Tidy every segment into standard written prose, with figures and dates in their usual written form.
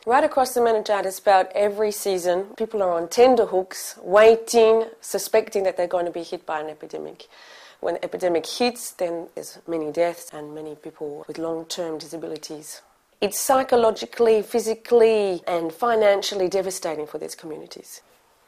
Right across the meningitis belt, every season, people are on tenterhooks, waiting, suspecting that they're going to be hit by an epidemic. When the epidemic hits, then there's many deaths and many people with long-term disabilities. It's psychologically, physically and financially devastating for these communities.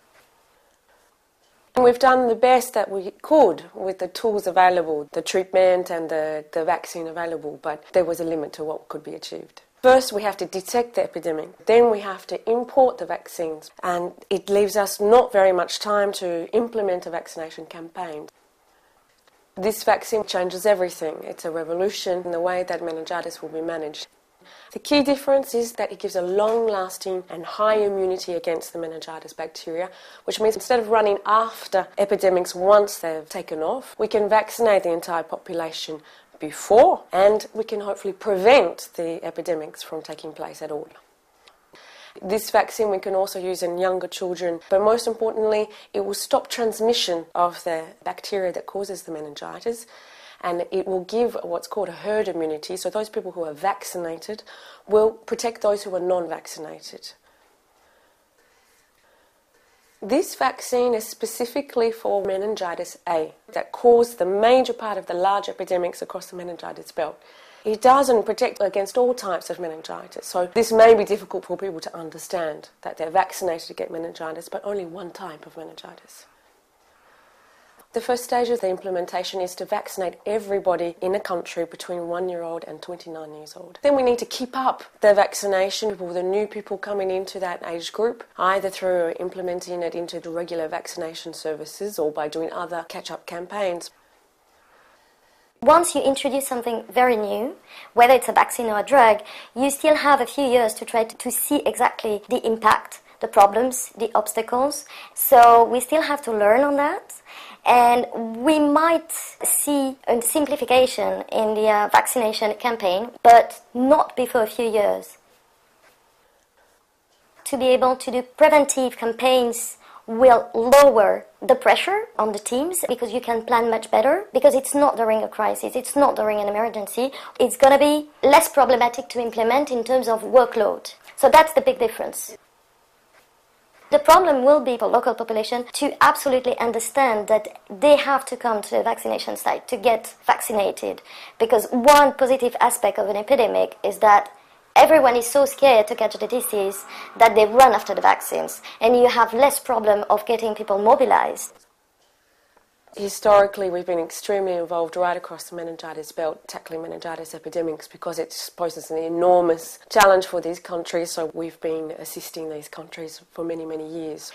And we've done the best that we could with the tools available, the treatment and the vaccine available, but there was a limit to what could be achieved. First, we have to detect the epidemic. Then we have to import the vaccines. And it leaves us not very much time to implement a vaccination campaign. This vaccine changes everything. It's a revolution in the way that meningitis will be managed. The key difference is that it gives a long-lasting and high immunity against the meningitis bacteria, which means instead of running after epidemics once they've taken off, we can vaccinate the entire population before, and we can hopefully prevent the epidemics from taking place at all. This vaccine we can also use in younger children, but most importantly, it will stop transmission of the bacteria that causes the meningitis, and it will give what's called a herd immunity, so those people who are vaccinated will protect those who are non-vaccinated. This vaccine is specifically for meningitis A, that caused the major part of the large epidemics across the meningitis belt. It doesn't protect against all types of meningitis, so this may be difficult for people to understand, that they're vaccinated to get meningitis, but only one type of meningitis. The first stage of the implementation is to vaccinate everybody in a country between 1-year-old and 29 years old. Then we need to keep up the vaccination for the new people coming into that age group, either through implementing it into the regular vaccination services or by doing other catch-up campaigns. Once you introduce something very new, whether it's a vaccine or a drug, you still have a few years to try to see exactly the impact, the problems, the obstacles. So we still have to learn on that. And we might see a simplification in the vaccination campaign, but not before a few years. To be able to do preventive campaigns will lower the pressure on the teams, because you can plan much better, because it's not during a crisis, it's not during an emergency. It's going to be less problematic to implement in terms of workload. So that's the big difference. The problem will be for local population to absolutely understand that they have to come to the vaccination site to get vaccinated. Because one positive aspect of an epidemic is that everyone is so scared to catch the disease that they run after the vaccines, and you have less problem of getting people mobilized. Historically, we've been extremely involved right across the meningitis belt, tackling meningitis epidemics, because it poses an enormous challenge for these countries, so we've been assisting these countries for many, many years.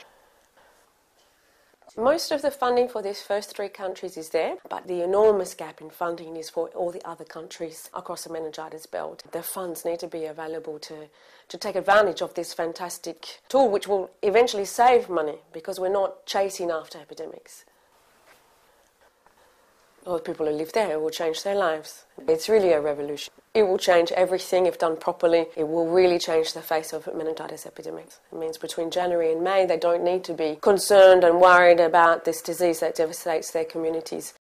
Most of the funding for these first 3 countries is there, but the enormous gap in funding is for all the other countries across the meningitis belt. The funds need to be available to take advantage of this fantastic tool, which will eventually save money, because we're not chasing after epidemics. All the people who live there, it will change their lives. It's really a revolution. It will change everything if done properly. It will really change the face of meningitis epidemics. It means between January and May, they don't need to be concerned and worried about this disease that devastates their communities.